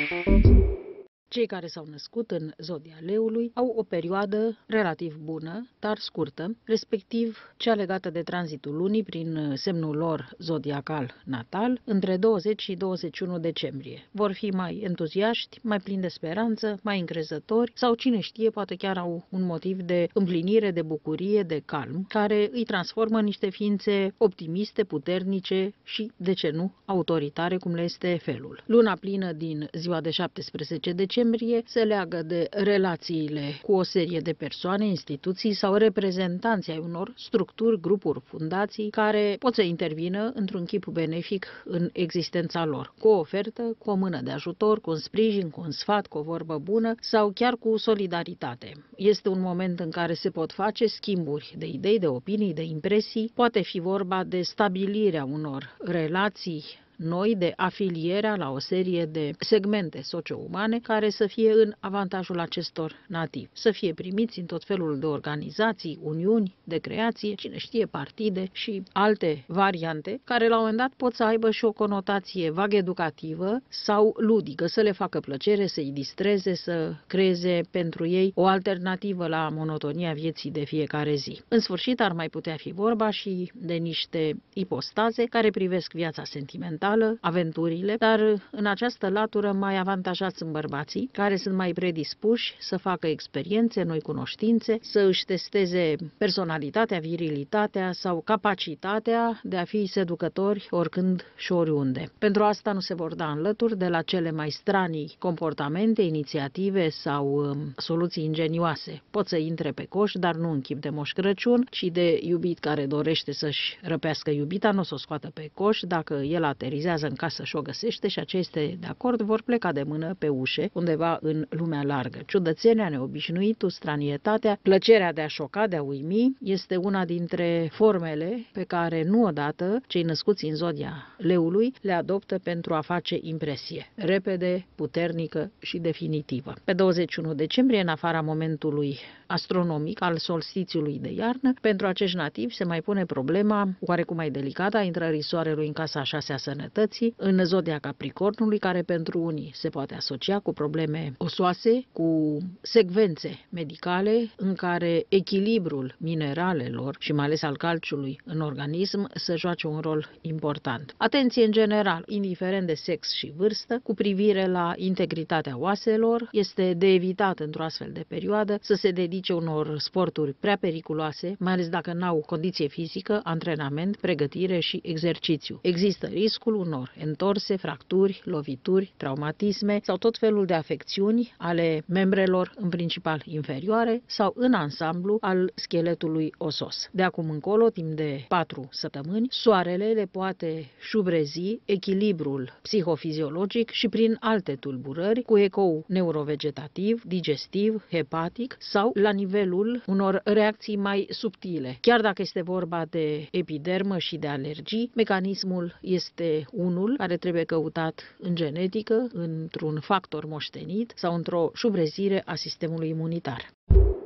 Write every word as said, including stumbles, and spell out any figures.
Cei care s-au născut în zodia Leului au o perioadă relativ bună, dar scurtă, respectiv cea legată de tranzitul lunii prin semnul lor zodiacal natal, între douăzeci și douăzeci și unu decembrie. Vor fi mai entuziaști, mai plini de speranță, mai încrezători sau, cine știe, poate chiar au un motiv de împlinire, de bucurie, de calm, care îi transformă în niște ființe optimiste, puternice și, de ce nu, autoritare, cum le este felul. Luna plină din ziua de șaptesprezece decembrie se leagă de relațiile cu o serie de persoane, instituții sau reprezentanți ai unor structuri, grupuri, fundații care pot să intervină într-un chip benefic în existența lor, cu o ofertă, cu o mână de ajutor, cu un sprijin, cu un sfat, cu o vorbă bună sau chiar cu solidaritate. Este un moment în care se pot face schimburi de idei, de opinii, de impresii, poate fi vorba de stabilirea unor relații noi, de afilierea la o serie de segmente socio-umane care să fie în avantajul acestor nativi, să fie primiți în tot felul de organizații, uniuni de creație, cine știe, partide și alte variante, care la un moment dat pot să aibă și o conotație vag educativă sau ludică, să le facă plăcere, să-i distreze, să creeze pentru ei o alternativă la monotonia vieții de fiecare zi. În sfârșit, ar mai putea fi vorba și de niște ipostaze care privesc viața sentimentală, aventurile, dar în această latură mai avantajați sunt bărbații, care sunt mai predispuși să facă experiențe, noi cunoștințe, să își testeze personalitatea, virilitatea sau capacitatea de a fi seducători oricând și oriunde. Pentru asta nu se vor da înlături de la cele mai stranii comportamente, inițiative sau um, soluții ingenioase. Pot să intre pe coș, dar nu în chip de Moș Crăciun, ci de iubit care dorește să-și răpească iubita, nu o să o scoată pe coș, dacă el aterizează în casă și o găsește și aceia este de acord, vor pleca de mână pe ușe, undeva în lumea largă. Ciudățenia, neobișnuitul, stranietatea, plăcerea de a șoca, de a uimi, este una dintre formele pe care nu odată cei născuți în zodia Leului le adoptă pentru a face impresie, repede, puternică și definitivă. Pe douăzeci și unu decembrie, în afara momentului astronomic al solstițiului de iarnă, pentru acești nativi se mai pune problema oarecum mai delicată a intrării soarelui în casa a șasea sănătății, în zodia Capricornului, care pentru unii se poate asocia cu probleme osoase, cu secvențe medicale în care echilibrul mineralelor și mai ales al calciului în organism să joace un rol important. Atenție în general, indiferent de sex și vârstă, cu privire la integritatea oaselor, este de evitat într-o astfel de perioadă să se dedice unor sporturi prea periculoase, mai ales dacă n-au condiție fizică, antrenament, pregătire și exercițiu. Există riscul unor întorse, fracturi, lovituri, traumatisme sau tot felul de afecțiuni ale membrelor, în principal inferioare, sau în ansamblu al scheletului osos. De acum încolo, timp de patru săptămâni, soarele le poate șubrezi echilibrul psihofiziologic și prin alte tulburări, cu ecou neurovegetativ, digestiv, hepatic sau la nivelul unor reacții mai subtile. Chiar dacă este vorba de epidermă și de alergii, mecanismul este unul care trebuie căutat în genetică, într-un factor moștenit sau într-o șubrezire a sistemului imunitar.